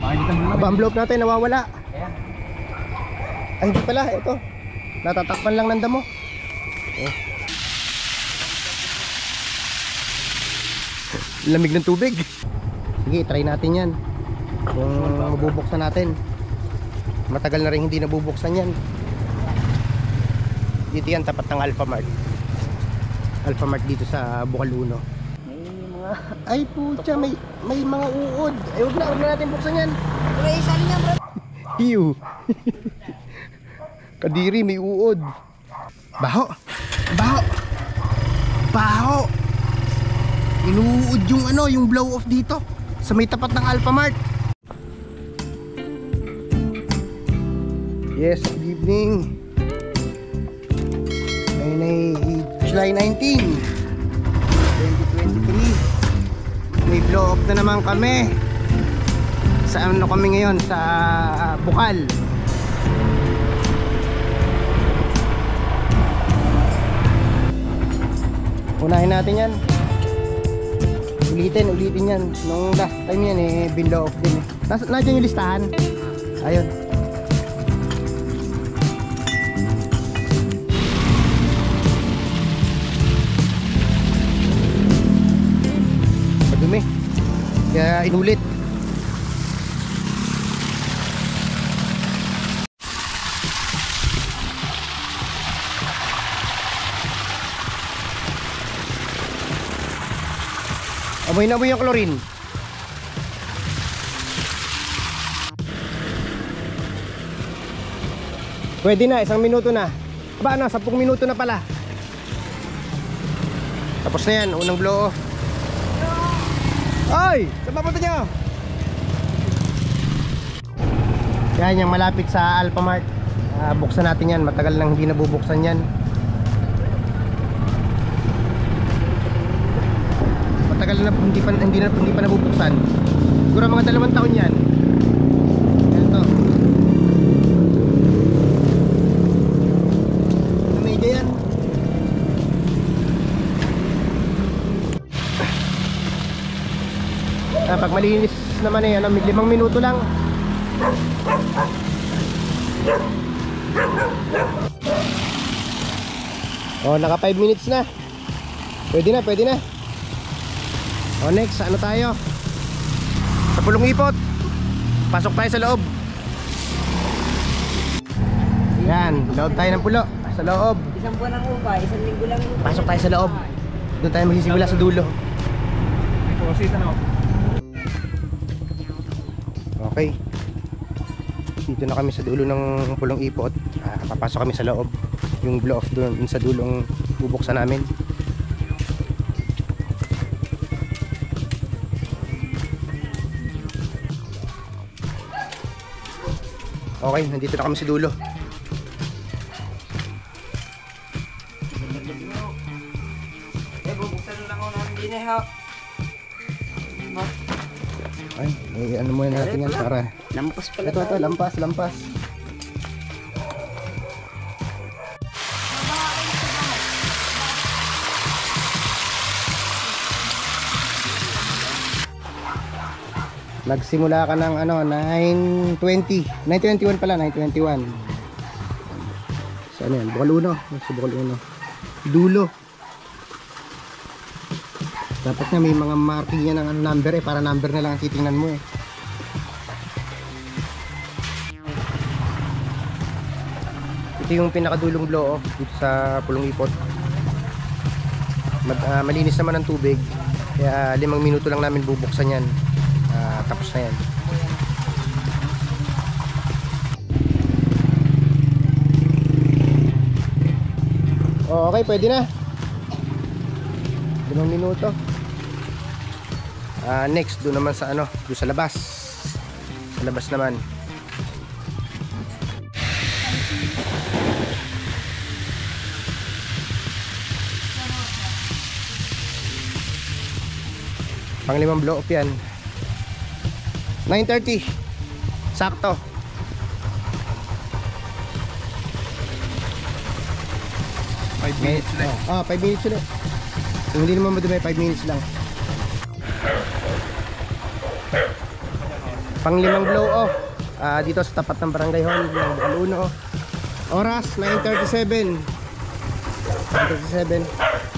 Aba, envelope natin nawawala. Ay, hindi pala, ito. Natatakpan lang ng damo. Lamig ng tubig. Sige, try natin yan. Kung mabubuksan natin. Matagal na rin hindi nabubuksan yan. Dito yan, tapat ng Alphamart. Alphamart dito sa Bukaluno. Ay pucha, may mga uod. Ay, huwag na natin buksan yan. May isa rin yan, bro. Iyo. Kadiri, may uod. Baho. Baho. Baho. Inuud yung yung blow off dito sa may tapat ng Alphamart. Yes, good evening. Ngayon ay July 19, 2023. May blow off na naman kami. Sa kami ngayon? Sa Bukal. Unahin natin yan. Ulitin yan. Nung last time yan binlow off din Nandiyan yung listahan. Ayun. Madumi. Kaya inulit. Amoy na amoy yung chlorine. Pwede na, 1 minuto na. Aba na, 10 minuto na pala. Tapos na yan, unang blow off. Ay! Saan papunta nyo? Yan, yung malapit sa Alphamart. Buksan natin yan, matagal nang hindi nabubuksan yan. Matagal na hindi pa nabubuksan. Siguro mga 2 taon yan. Yan to. Namedya yan. Pag malinis naman 5 minuto lang. Naka 5 minutes na. Pwede na. Next, ano tayo? Sa Pulong Ipot. Pasok tayo sa loob. Yan, loob tayo ng pulo. Sa loob. Isang buwan ng upa, 1 linggo lang. Pasok tayo sa loob. Doon tayo magsisimula sa dulo. Okay. Dito na kami sa dulo ng Pulong Ipot. Papasok kami sa loob. Yung blow off doon sa dulong bubuksan namin. Okay, nandito na kami sa dulo. Bubuksan lang ako ng dineho. Ay, ano muna natin yan para... Lampas pala. Ito, lampas. Nagsimula ka ng 9:20. 9:21 pala, 9:21. Saan yan? Bukaluno. Sa Bukaluno. Dulo. Dapat nga may mga marking yan ng number para number na lang ang titingnan mo Ito yung pinakadulong blow off dito sa Pulong Ipot. Malinis naman ang tubig. Kaya 5 minuto lang namin bubuksan yan. Tapos na yan. Okay, pwede na. 5 minuto. Next, doon naman sa doon sa labas. Sa labas naman. Pang-5 blow off yan. 9:30. Sakto. Five minutes lang. 5 minutes ulit. Kung hindi naman madumi, 5 minutes lang. Pang-5 blow off dito sa tapat ng Barangay Hall ng Bukaluno. Oras 9:37. 9:37.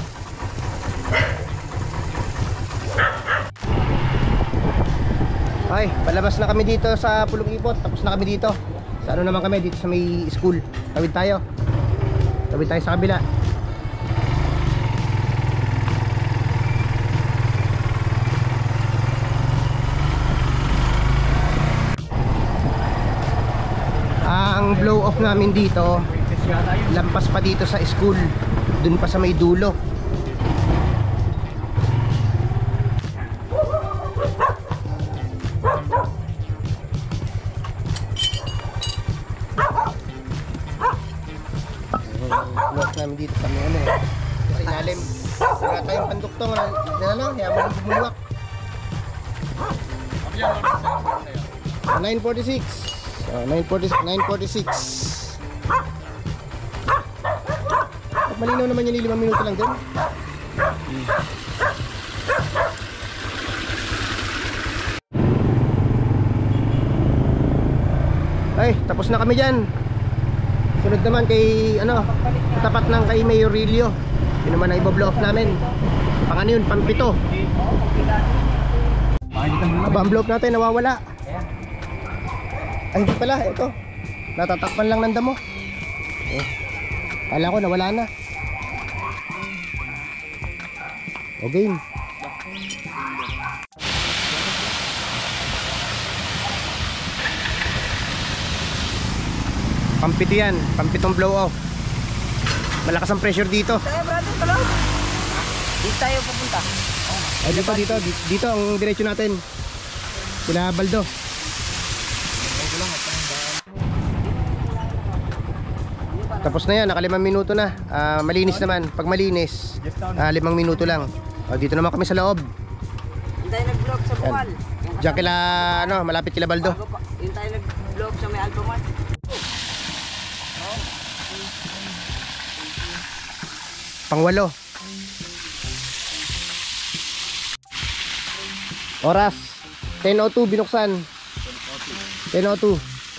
Ay, palabas na kami dito sa Pulong Ipot. Tapos na kami dito. Sa ano naman kami, dito sa may school. Tawid tayo. Tawid tayo sa kabila. Ang blow off namin dito, lampas pa dito sa school. Dun pa sa may dulo. Block namin dito sa may ano eh, sa ilalim. Wala tayong panduktong na ano, kaya mo bumuwak. 9:46. 9:46. At malinaw naman yan, 5 minuto lang din. Ay, tapos na kami dyan. Sunod naman kay ano, tapat ng kay Mayor Rilio. Yun naman ang i-blow off namin. Pang ano yun, pang 7. Aba, ang blow off natin nawawala. Ay, hindi pala, ito. Natatakpan lang ng damo. Kala ko nawala na. Okay. Pampito yan, pampitong blow off. Malakas ang pressure dito. Tayo, brother, talo. Dito tayo pupunta. Ay, dito ang diretso natin. Sila Baldo. Tapos na yan, naka 5 minuto na. Malinis naman. Pag malinis, 5 minuto lang. Dito naman kami sa loob. Yung tayo nag-vlog sa Bukal. Diyan kila, ano, malapit kila Baldo. Yung tayo nag-vlog sa may Alphamart. Pang-8. Oras 10:02 binuksan. 10:02.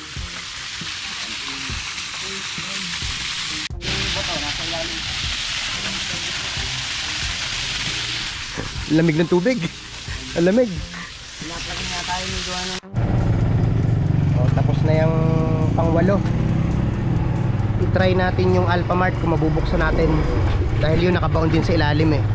Lamig ng tubig. Ang lamig. Pinapagin nga tayo ng gawa ng... Tapos na yung pang-8. I-try natin yung Alphamart kung mabubuksan natin. Dahil yun nakabaon din sa ilalim eh.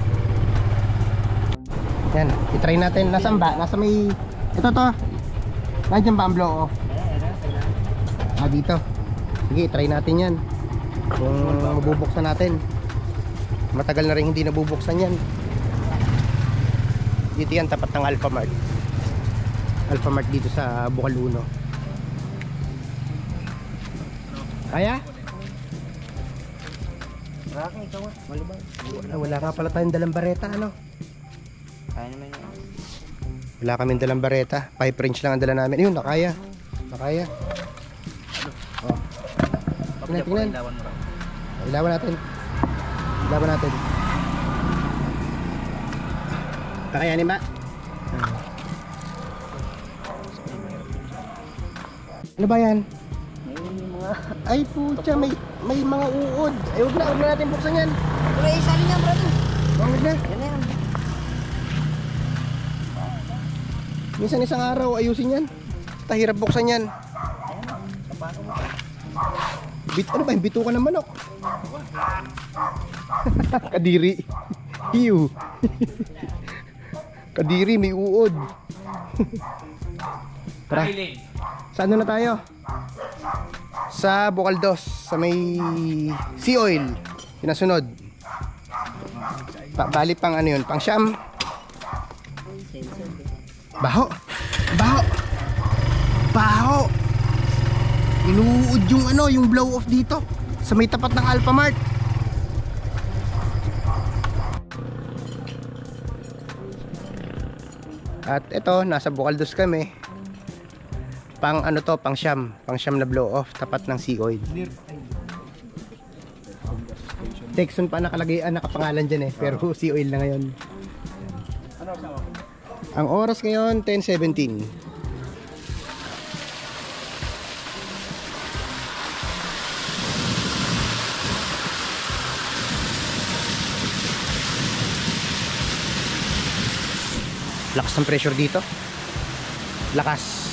Yan, i-try natin. Nasaan ba? Nasa may... Ito to. Nandiyan ba ang blow off? Dito. Sige, try natin yan. Kung mabubuksan natin. Matagal na rin hindi nabubuksan yan. Dito yan, tapat ng Alphamart. Alphamart dito sa Bukaluno. Kaya? Wala ka pala tayong dalang bareta, ano? Kaya naman yun. Wala kaming dalang bareta. 5 French lang ang dala namin. Ayun, nakaya. Nakaya. Oh. Tingnan. Ilawan natin. Ilawan natin. Kakayanin ba? Ano ba yan? Ay pucha, may mga uod. Ay, huwag na natin buksan yan. Wala, isali niya, brother. Huwag na. Yan na yan. Minsan isang araw ayusin yan. Tahirap buksan yan. Ano ba yung bitukan ng manok? Kadiri. Hiyo. Kadiri, may uod. Tara. Saan na tayo? Sa Bukaldos, sa may sea oil. Pinasunod. Bali pang ano yun, pang siyam. Baho. Baho. Baho. Inuud yung ano, yung blow off dito sa may tapat ng Alphamart. At ito, nasa Bukaldos kami. Pang ano to, pang siyam na blow off tapat ng sea oil. Texon pa nakalagay, nakapangalan dyan eh, pero sea oil na ngayon. Ang oras ngayon 10:17. Lakas ng pressure dito. Lakas.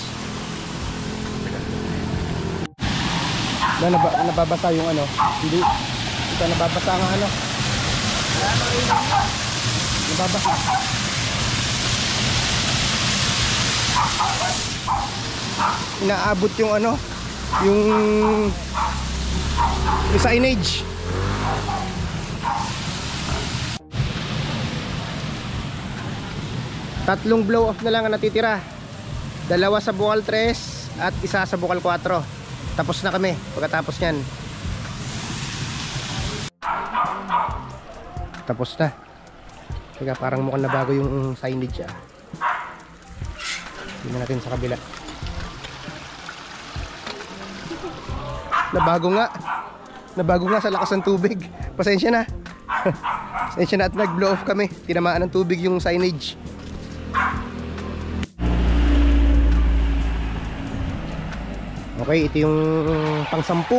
Nababasa yung ano. Hindi. Ito nababasa nga ano. Nababasa. Inaabot yung ano. Yung signage. Tatlong blow off na lang ang natitira. Dalawa sa bukal 3 at isa sa bukal 4. Tapos na kami pagkatapos nyan. Tapos na. Teka, parang mukhang nabago yung signage ah. Tingnan natin sa kabila. Nabago nga sa lakas ng tubig. Pasensya na. Pasensya na at nag-blow off kami. Tinamaan ng tubig yung signage. Okay, ito yung pang-10.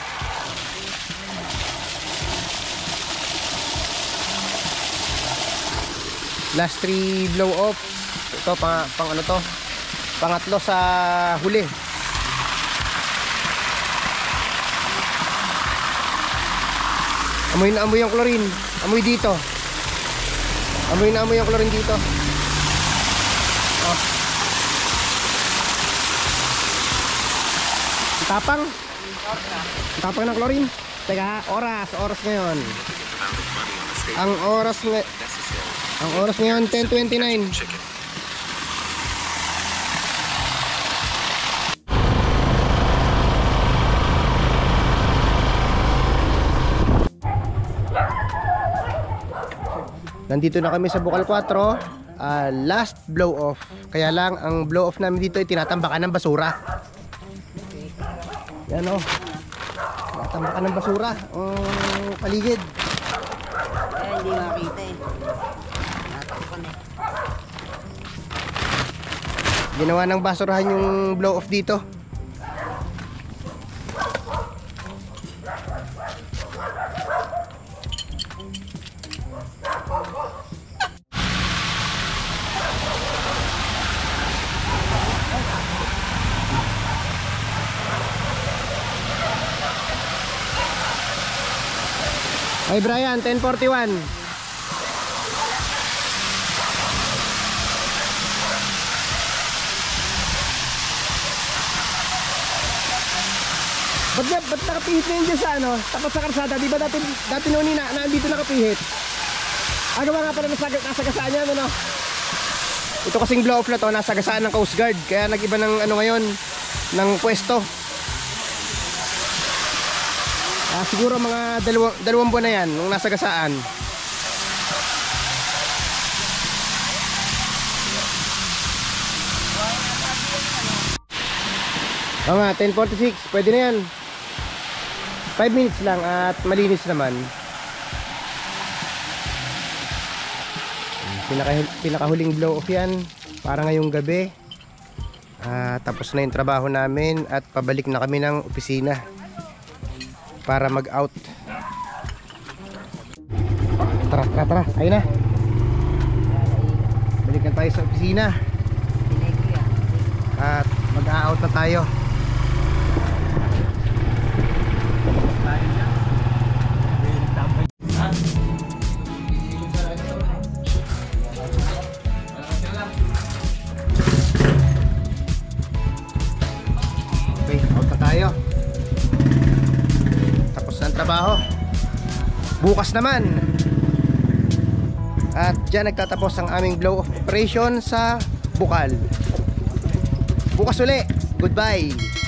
Last 3 blow off. Ito pang ano to? Pangatlo sa huli. Amoy na amoy yung chlorine. Amoy dito. Amoy na amoy yung chlorine dito. Oh. Tapang. Tapang ng chlorine. Teka, oras ngayon. Ang oras ngayon 10:29. Nandito na kami sa Bukal 4. Last blow off. Kaya lang ang blow off namin dito ay tinatambakan ng basura. Yan o. Tinatambakan ng basura ang paligid. Hindi makita eh. Natakpan eh. Ginawa ng basurahan yung blow off dito. Hey Brian, 10:41. Ba't nakapihit na yun dyan sa ano? Tapos sa karsada, di ba dati noon na nandito nakapihit? Gawa nga pala nasagasaan niya, ano? Ito kasing blow off na to, nasagasaan ng Coast Guard. Kaya nag-iba ng ano ngayon, ng pwesto. Siguro mga dalawang buwan na yan nung nasagasaan. Oo nga, 10:46. Pwede na yan. 5 minutes lang at malinis naman. Pinakahuling blow off yan para ngayong gabi. Tapos na yung trabaho namin at pabalik na kami ng opisina para mag-out. Tara. Ayun na. Balikan tayo sa opisina. At mag-out na tayo. Okay, out na tayo. Trabaho bukas naman at dyan nagtatapos ang aming blow operation sa Bukal. Bukas uli, goodbye.